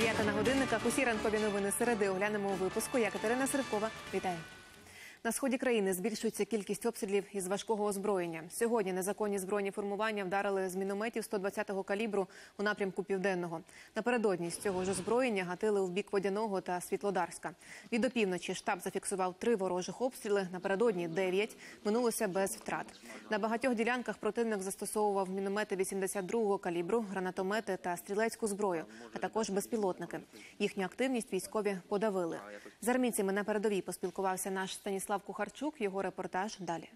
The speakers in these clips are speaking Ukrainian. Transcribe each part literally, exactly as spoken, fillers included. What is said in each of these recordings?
П'ята на годинниках. Усі ранкові новини середи оглянемо у випуску. Я Катерина Сиркова. Вітаю. На сході країни збільшується кількість обстрілів із важкого озброєння. Сьогодні незаконні збройні формування вдарили з мінометів сто двадцятого калібру у напрямку Південного. Напередодні з цього ж озброєння гатили в бік Водяного та Світлодарська. Від опівночі штаб зафіксував три ворожих обстріли, напередодні – дев'ять. Минулося без втрат. На багатьох ділянках противник застосовував міномети вісімдесят другого калібру, гранатомети та стрілецьку зброю, а також безпілотники. Їхню активність військові подавили. З армійцями на передовій поспілкувався наш Станіслав Кухарчук. Його репортаж далі.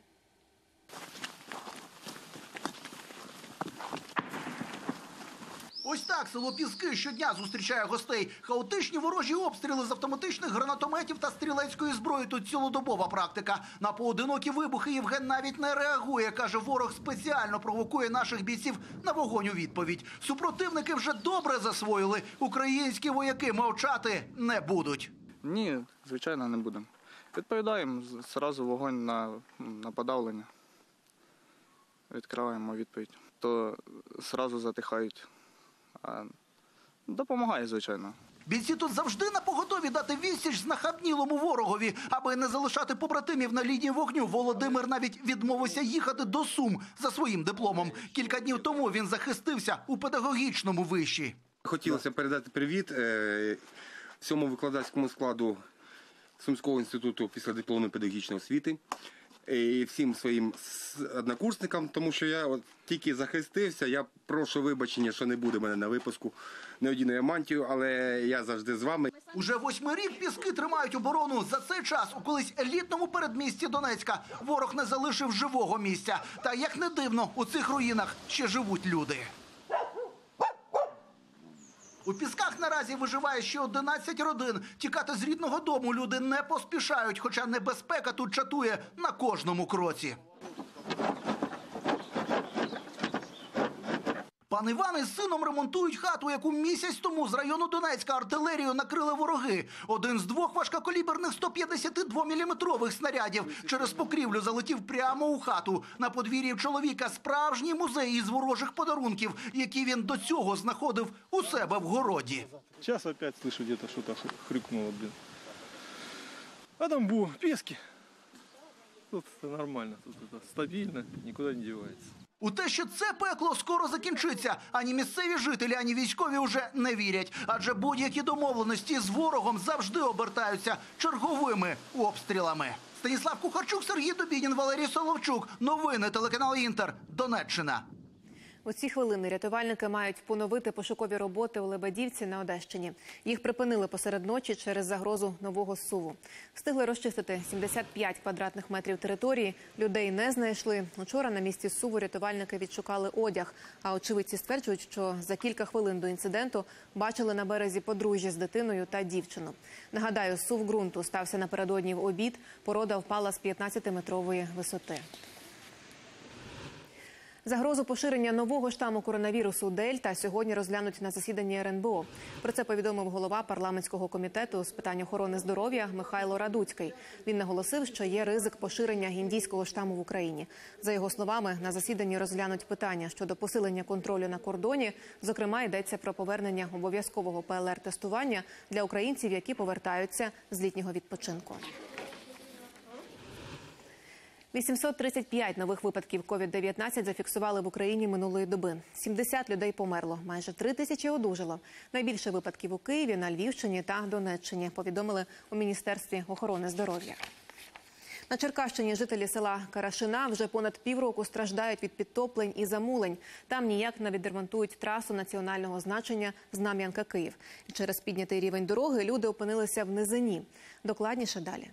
Ось так село Піски щодня зустрічає гостей. Хаотичні ворожі обстріли з автоматичних гранатометів та стрілецької зброї – тут цілодобова практика. На поодинокі вибухи Євген навіть не реагує. Каже, ворог спеціально провокує наших бійців на вогонь у відповідь. Супротивники вже добре засвоїли. Українські вояки мовчати не будуть. Ні, звичайно, не будемо. Відповідаємо, одразу вогонь на, на подавлення. Відкриваємо відповідь. То одразу затихають. А допомагає, звичайно. Бійці тут завжди напоготові дати відсіч знахабнілому ворогові. Аби не залишати побратимів на лінії вогню, Володимир навіть відмовився їхати до Сум за своїм дипломом. Кілька днів тому він захистився у педагогічному виші. Хотілося передати привіт всьому викладацькому складу Сумського інституту післядипломної педагогічної освіти і всім своїм однокурсникам, тому що я от тільки захистився. Я прошу вибачення, що не буде мене на випуску, не одіну мантію, але я завжди з вами. Уже восьмий рік Піски тримають оборону. За цей час у колись елітному передмісті Донецька ворог не залишив живого місця. Та, як не дивно, у цих руїнах ще живуть люди. У Пісках наразі виживає ще одинадцять родин. Тікати з рідного дому люди не поспішають, хоча небезпека тут чатує на кожному кроці. Пан Іван із сином ремонтують хату, яку місяць тому з району Донецька артилерією накрили вороги. Один з двох важкокаліберних сто п'ятдесят два міліметрових снарядів через покрівлю залетів прямо у хату. На подвір'ї чоловіка справжній музей із ворожих подарунків, які він до цього знаходив у себе в городі. Сейчас опять слышу, где-то что-то хрюкнуло, блин. А там бу, Пески. Тут нормально, тут это стабильно, никуда не девается. У те, що це пекло скоро закінчиться, ані місцеві жителі, ані військові вже не вірять. Адже будь-які домовленості з ворогом завжди обертаються черговими обстрілами. Станіслав Кухарчук, Сергій Дубінін, Валерій Соловчук. Новини телеканал Інтер. Донеччина. У ці хвилини рятувальники мають поновити пошукові роботи у Лебедівці на Одещині. Їх припинили посеред ночі через загрозу нового зсуву. Встигли розчистити сімдесят п'ять квадратних метрів території. Людей не знайшли. Учора на місці зсуву рятувальники відшукали одяг. А очевидці стверджують, що за кілька хвилин до інциденту бачили на березі подружжя з дитиною та дівчину. Нагадаю, зсув ґрунту стався напередодні в обід. Порода впала з п'ятнадцятиметрової висоти. Загрозу поширення нового штаму коронавірусу «Дельта» сьогодні розглянуть на засіданні ер ен бе о. Про це повідомив голова парламентського комітету з питань охорони здоров'я Михайло Радуцький. Він наголосив, що є ризик поширення індійського штаму в Україні. За його словами, на засіданні розглянуть питання щодо посилення контролю на кордоні. Зокрема, йдеться про повернення обов'язкового пе ел ер-тестування для українців, які повертаються з літнього відпочинку. вісімсот тридцять п'ять нових випадків ковід дев'ятнадцять зафіксували в Україні минулої доби. сімдесят людей померло, майже три тисячі одужало. Найбільше випадків у Києві, на Львівщині та Донеччині, повідомили у Міністерстві охорони здоров'я. На Черкащині жителі села Карашина вже понад півроку страждають від підтоплень і замулень. Там ніяк не відремонтують трасу національного значення Знам'янка-Київ. І через піднятий рівень дороги люди опинилися в низині. Докладніше далі.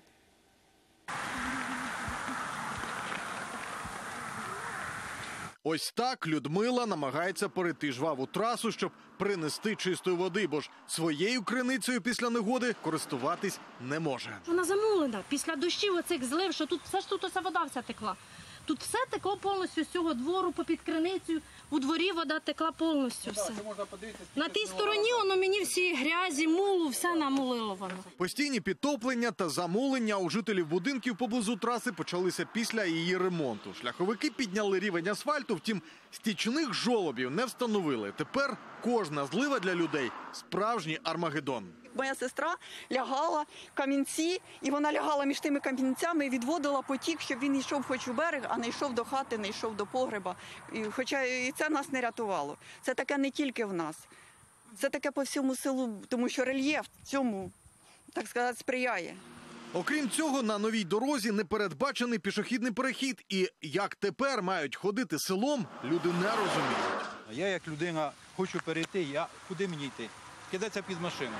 Ось так Людмила намагається перейти жваву трасу, щоб принести чистої води, бо ж своєю криницею після негоди користуватись не може. Вона замулена. Після дощів оцих злив, що тут все ж тут уся вода вся текла. Тут все текло повністю з цього двору, попід криницею. У дворі вода текла повністю все. На тій стороні воно мені всі грязі, мулу, все намулило воно. Постійні підтоплення та замулення у жителів будинків поблизу траси почалися після її ремонту. Шляховики підняли рівень асфальту, втім, стічних жолобів не встановили. Тепер кожна злива для людей – справжній Армагеддон. Моя сестра лягала в камінці, і вона лягала між тими камінцями і відводила потік, щоб він йшов хоч у берег, а не йшов до хати, не йшов до погреба. І, хоча і це нас не рятувало. Це таке не тільки в нас. Це таке по всьому селу, тому що рельєф цьому, так сказати, сприяє. Окрім цього, на новій дорозі непередбачений пішохідний перехід. І як тепер мають ходити селом, люди не розуміють. Я як людина хочу перейти, я куди мені йти? Кидатися під машину.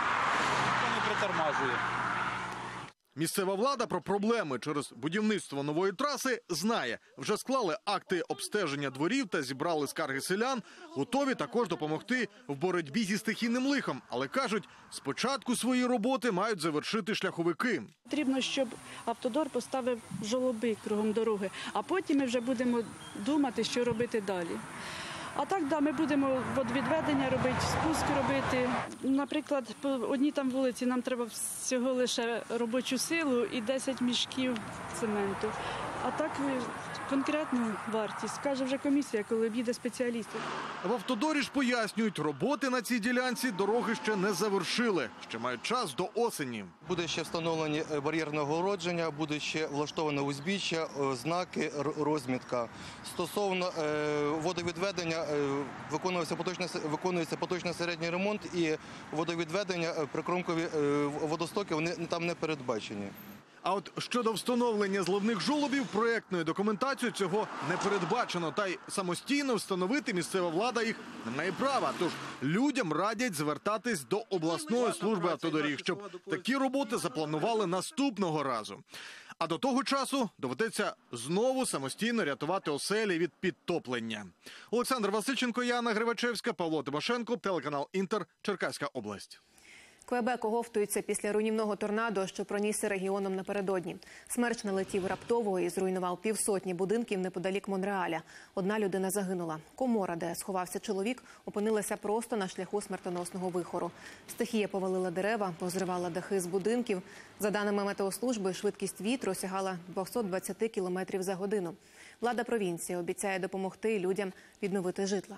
Ніхто не притормажує. Місцева влада про проблеми через будівництво нової траси знає. Вже склали акти обстеження дворів та зібрали скарги селян. Готові також допомогти в боротьбі зі стихійним лихом. Але кажуть, спочатку свої роботи мають завершити шляховики. Потрібно, щоб автодор поставив жолоби кругом дороги, а потім ми вже будемо думати, що робити далі. А так, да, ми будемо водовідведення робити, спуск робити. Наприклад, по одній там вулиці нам треба всього лише робочу силу і десять мішків цементу. А так конкретну вартість скаже вже комісія, коли об'їде спеціалістів. В автодорі ж пояснюють, роботи на цій ділянці дороги ще не завершили. Ще мають час до осені. Буде ще встановлені бар'єрне огородження, буде ще влаштоване узбіччя, знаки, розмітка. Стосовно водовідведення, виконується поточний, виконується поточний середній ремонт і водовідведення, прикромкові водостоки, вони там не передбачені. А от щодо встановлення зливних жолобів, проєктною документацією цього не передбачено. Та й самостійно встановити місцева влада їх не має права. Тож людям радять звертатись до обласної служби автодоріг, щоб такі роботи запланували наступного разу. А до того часу доведеться знову самостійно рятувати оселі від підтоплення. Олександр Васильченко, Яна Гривачевська, Павло Тимошенко, телеканал «Інтер», Черкаська область. Квебек оговтується після руйнівного торнадо, що пронісся регіоном напередодні. Смерч налетів раптово і зруйнував півсотні будинків неподалік Монреаля. Одна людина загинула. Комора, де сховався чоловік, опинилася просто на шляху смертоносного вихору. Стихія повалила дерева, позривала дахи з будинків. За даними метеослужби, швидкість вітру сягала двісті двадцять кілометрів за годину. Влада провінції обіцяє допомогти людям відновити житла.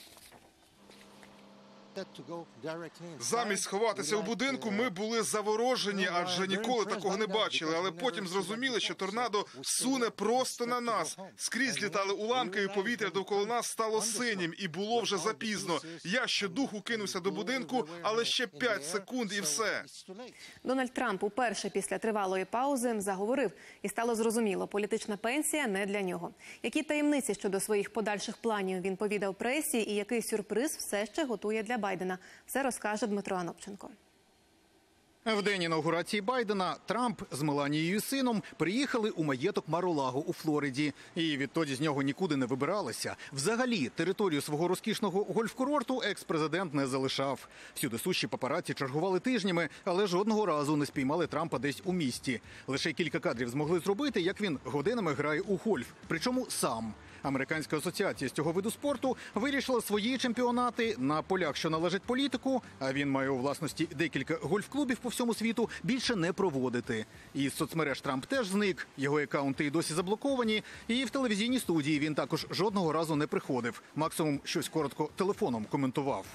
Замість сховатися у будинку, ми були заворожені, адже ніколи такого не бачили. Але потім зрозуміли, що торнадо суне просто на нас. Скрізь літали уламки, і повітря довкола нас стало синім, і було вже запізно. Я щодуху кинувся до будинку, але ще п'ять секунд і все. Дональд Трамп уперше після тривалої паузи заговорив, і стало зрозуміло, політична пенсія не для нього. Які таємниці щодо своїх подальших планів він повідав пресі, і який сюрприз все ще готує для Байдена. Все розкаже Дмитро Анопченко. В день інаугурації Байдена Трамп з Меланією сином приїхали у маєток Мар-а-Лаго у Флориді. І відтоді з нього нікуди не вибиралися. Взагалі, територію свого розкішного гольф-курорту екс-президент не залишав. Всюди сущі папараці чергували тижнями, але жодного разу не спіймали Трампа десь у місті. Лише кілька кадрів змогли зробити, як він годинами грає у гольф. Причому сам. Американська асоціація з цього виду спорту вирішила свої чемпіонати на полях, що належать політику, а він має у власності декілька гольф-клубів по всьому світу, більше не проводити. Із соцмереж Трамп теж зник, його акаунти й досі заблоковані, і в телевізійній студії він також жодного разу не приходив. Максимум щось коротко телефоном коментував.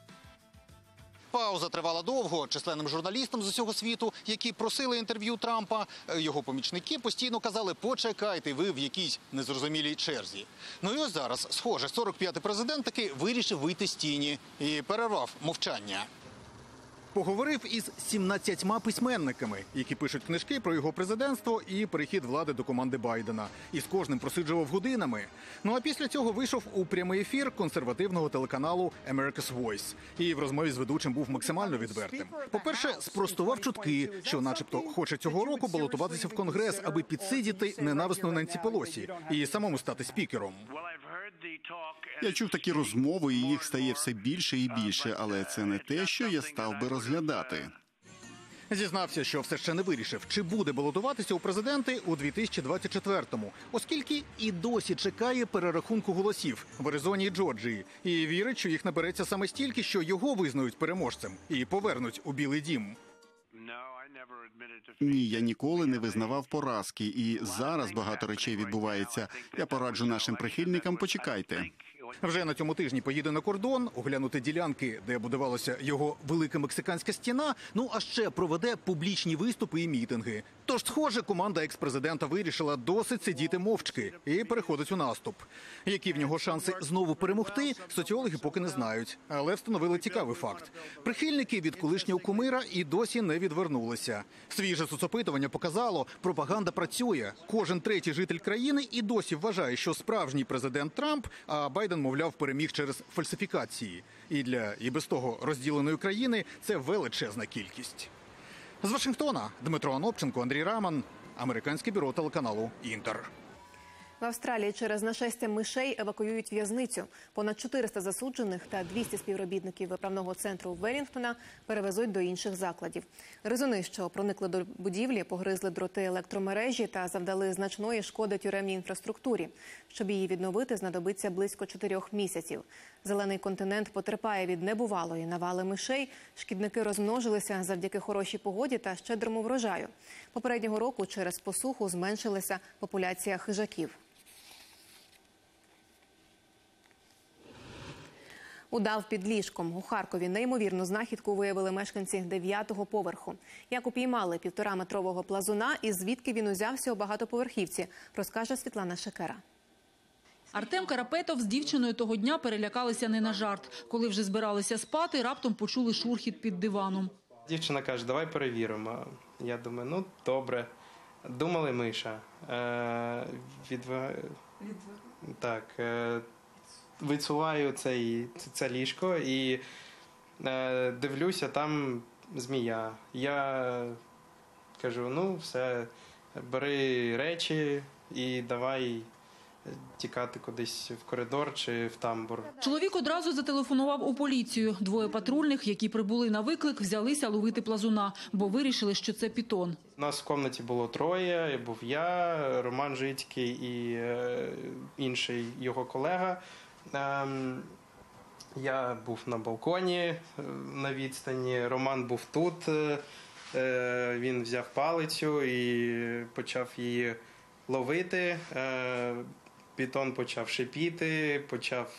Пауза тривала довго. Численним журналістам з усього світу, які просили інтерв'ю Трампа, його помічники постійно казали: почекайте, ви в якійсь незрозумілій черзі. Ну і ось зараз, схоже, сорок п'ятий президент таки вирішив вийти з тіні і перервав мовчання. Поговорив із сімнадцятьма письменниками, які пишуть книжки про його президентство і перехід влади до команди Байдена. І з кожним просиджував годинами. Ну а після цього вийшов у прямий ефір консервативного телеканалу America's Voice. І в розмові з ведучим був максимально відвертим. По-перше, спростував чутки, що начебто хоче цього року балотуватися в Конгрес, аби підсидіти ненависну Ненсі Пелосі і самому стати спікером. Я чув такі розмови, і їх стає все більше і більше, але це не те, що я став би розглядати. Зізнався, що все ще не вирішив, чи буде балотуватися у президенти у дві тисячі двадцять четвертому, оскільки і досі чекає перерахунку голосів в Аризоні і Джорджії. І вірить, що їх набереться саме стільки, що його визнають переможцем і повернуть у Білий дім. Ні, я ніколи не визнавав поразки, і зараз багато речей відбувається. Я пораджу нашим прихильникам, почекайте. Вже на цьому тижні поїде на кордон, оглянути ділянки, де будувалася його велика мексиканська стіна, ну а ще проведе публічні виступи і мітинги. Тож, схоже, команда екс-президента вирішила досить сидіти мовчки і переходить у наступ. Які в нього шанси знову перемогти, соціологи поки не знають. Але встановили цікавий факт. Прихильники від колишнього кумира і досі не відвернулися. Свіже соцопитування показало, пропаганда працює. Кожен третій житель країни і досі вважає, що справжній президент Трамп, а Байден, мовляв, переміг через фальсифікації. І для і без того розділеної країни це величезна кількість. З Вашингтона Дмитро Анопченко, Андрій Раман, американське бюро телеканалу «Інтер». В Австралії через нашестя мишей евакуюють в'язницю. Понад чотириста засуджених та двісті співробітників виправного центру Велінгтона перевезуть до інших закладів. Гризуни, що проникли до будівлі, погризли дроти електромережі та завдали значної шкоди тюремній інфраструктурі. Щоб її відновити, знадобиться близько чотирьох місяців. Зелений континент потерпає від небувалої навали мишей. Шкідники розмножилися завдяки хорошій погоді та щедрому врожаю. Попереднього року через посуху зменшилася популяція хижаків. Удав під ліжком. У Харкові неймовірну знахідку виявили мешканці дев'ятого поверху. Як упіймали півтораметрового плазуна і звідки він узявся у багатоповерхівці, розкаже Світлана Шекера. Артем Карапетов з дівчиною того дня перелякалися не на жарт. Коли вже збиралися спати, раптом почули шурхіт під диваном. Дівчина каже, давай перевіримо. Я думаю, ну добре. Думали миша. Е, відв... Так, е, висуваю цей, це ліжко і е, дивлюся, там змія. Я кажу, ну все, бери речі і давай тікати кудись в коридор чи в тамбур. Чоловік одразу зателефонував у поліцію. Двоє патрульних, які прибули на виклик, взялися ловити плазуна, бо вирішили, що це пітон. У нас в кімнаті було троє, був я, Роман Жицький і е, інший його колега. Е, я був на балконі е, на відстані, Роман був тут, е, він взяв палицю і почав її ловити. Е, Пітон почав шипіти, почав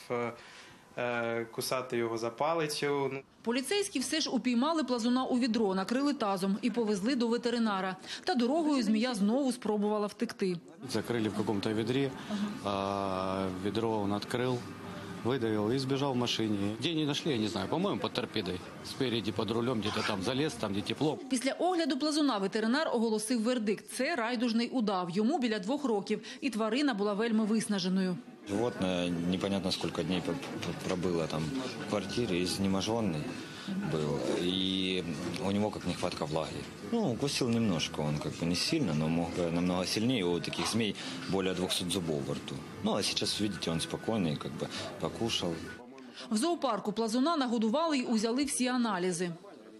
е, кусати його за палицю. Поліцейські все ж упіймали плазуна у відро, накрили тазом і повезли до ветеринара. Та дорогою змія знову спробувала втекти. Закрили в каком-то ведре, а ведро он открыл, выдавил и сбежал в машине. Где не нашли, я не знаю, по-моему, под торпедой. Спереди, под рулем, где-то там залез, там, где тепло. Після огляду плазуна ветеринар оголосив вердикт. Це райдужний удав. Йому біля двох років. І тварина була вельми виснаженою. Животное непонятно сколько дней пробыло там в квартире, изнеможенный был. И у него как нехватка влаги. Ну, укусил немножко, он как бы не сильно, но мог бы намного сильнее. У таких змей более двухсот зубов во рту. Ну, а сейчас, видите, он спокойный, как бы покушал. В зоопарку плазуна нагодували й узяли всі аналізи.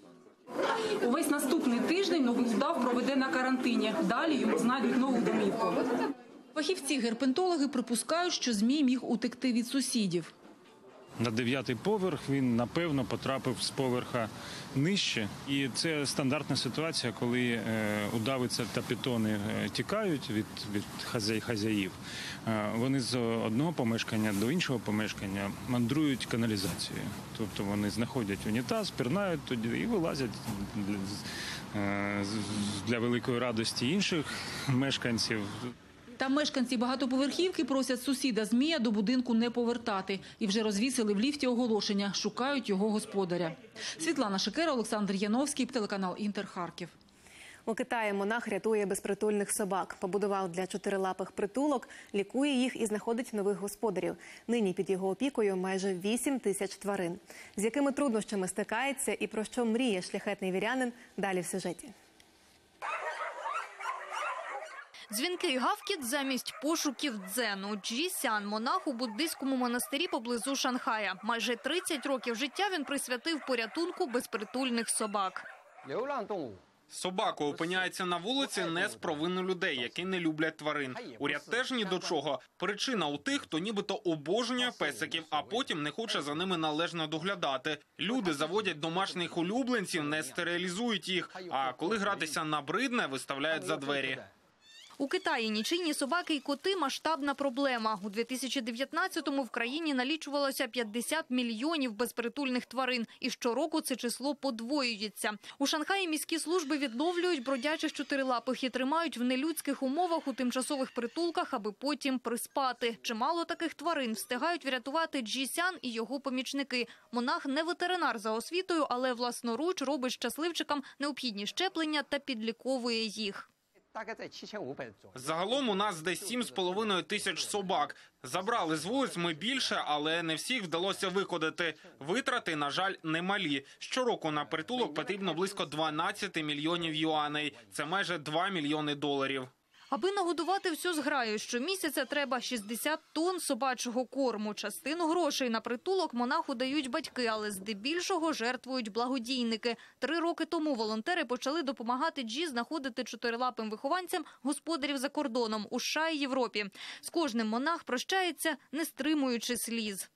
Увесь наступний тиждень новий удав проведе на карантині. Далі йому знайдуть нову домівку. Фахівці-герпентологи припускають, що змій міг утекти від сусідів. На дев'ятий поверх він, напевно, потрапив з поверха нижче. І це стандартна ситуація, коли е, удавиця та пітони тікають від, від хазяй, хазяїв. Е, вони з одного помешкання до іншого помешкання мандрують каналізацією. Тобто вони знаходять унітаз, пірнають тоді і вилазять для, е, для великої радості інших мешканців. Та мешканці багатоповерхівки просять сусіда змія до будинку не повертати. І вже розвісили в ліфті оголошення. Шукають його господаря. Світлана Шекера, Олександр Яновський, телеканал «Інтер», Харків. У Китаї монах рятує безпритульних собак. Побудував для чотирилапих притулок, лікує їх і знаходить нових господарів. Нині під його опікою майже вісім тисяч тварин. З якими труднощами стикається і про що мріє шляхетний вірянин – далі в сюжеті. Дзвінкий гавкіт замість пошуків дзену. Джі Сян – монах у буддийському монастирі поблизу Шанхая. Майже тридцять років життя він присвятив порятунку безпритульних собак. Собака опиняється на вулиці не з провини людей, які не люблять тварин. Уряд теж ні до чого. Причина у тих, хто нібито обожнює песиків, а потім не хоче за ними належно доглядати. Люди заводять домашніх улюбленців, не стерилізують їх, а коли гратися набридне, виставляють за двері. У Китаї нічийні собаки і коти – масштабна проблема. У дві тисячі дев'ятнадцятому в країні налічувалося п'ятдесят мільйонів безпритульних тварин. І щороку це число подвоюється. У Шанхаї міські служби відловлюють бродячих чотирилапих і тримають в нелюдських умовах у тимчасових притулках, аби потім приспати. Чимало таких тварин встигають врятувати Джі Сян і його помічники. Монах не ветеринар за освітою, але власноруч робить щасливчикам необхідні щеплення та підліковує їх. Загалом у нас десь сім з половиною тисяч собак. Забрали з вулиць ми більше, але не всіх вдалося викодити. Витрати, на жаль, немалі. Щороку на притулок потрібно близько дванадцять мільйонів юаней. Це майже два мільйони доларів. Аби нагодувати всю зграю, щомісяця треба шістдесят тонн собачого корму. Частину грошей на притулок монаху дають батьки, але здебільшого жертвують благодійники. Три роки тому волонтери почали допомагати Джі знаходити чотирилапим вихованцям господарів за кордоном у США і Європі. З кожним монах прощається, не стримуючи сліз.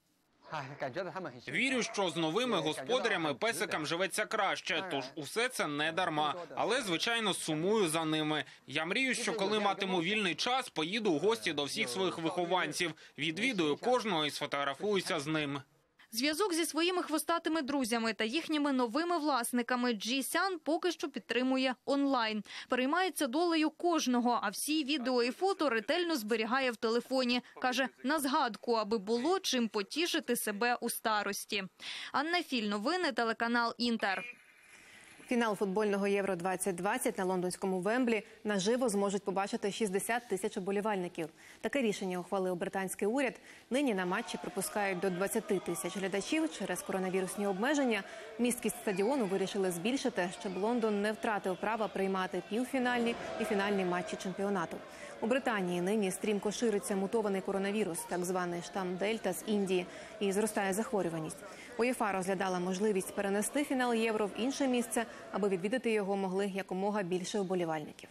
Вірю, що з новими господарями песикам живеться краще, тож усе це не дарма. Але, звичайно, сумую за ними. Я мрію, що коли матиму вільний час, поїду у гості до всіх своїх вихованців, відвідую кожного і сфотографуюся з ним. Зв'язок зі своїми хвостатими друзями та їхніми новими власниками Джі Сян поки що підтримує онлайн. Переймається долею кожного, а всі відео і фото ретельно зберігає в телефоні. Каже, на згадку, аби було чим потішити себе у старості. Анна Філь, новини, телеканал «Інтер». Фінал футбольного Євро двадцять двадцять на лондонському Вемблі наживо зможуть побачити шістдесят тисяч уболівальників. Таке рішення ухвалив британський уряд. Нині на матчі пропускають до двадцять тисяч глядачів. Через коронавірусні обмеження місткість стадіону вирішили збільшити, щоб Лондон не втратив права приймати півфінальні і фінальні матчі чемпіонату. У Британії нині стрімко шириться мутований коронавірус, так званий штам Дельта з Індії, і зростає захворюваність. УЄФА розглядала можливість перенести фінал Євро в інше місце, аби відвідати його могли якомога більше вболівальників.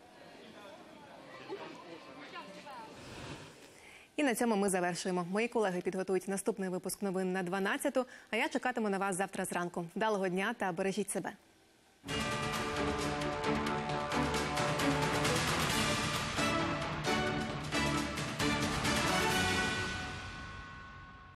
І на цьому ми завершуємо. Мої колеги підготують наступний випуск новин на дванадцяту, а я чекатиму на вас завтра зранку. Вдалого дня та бережіть себе.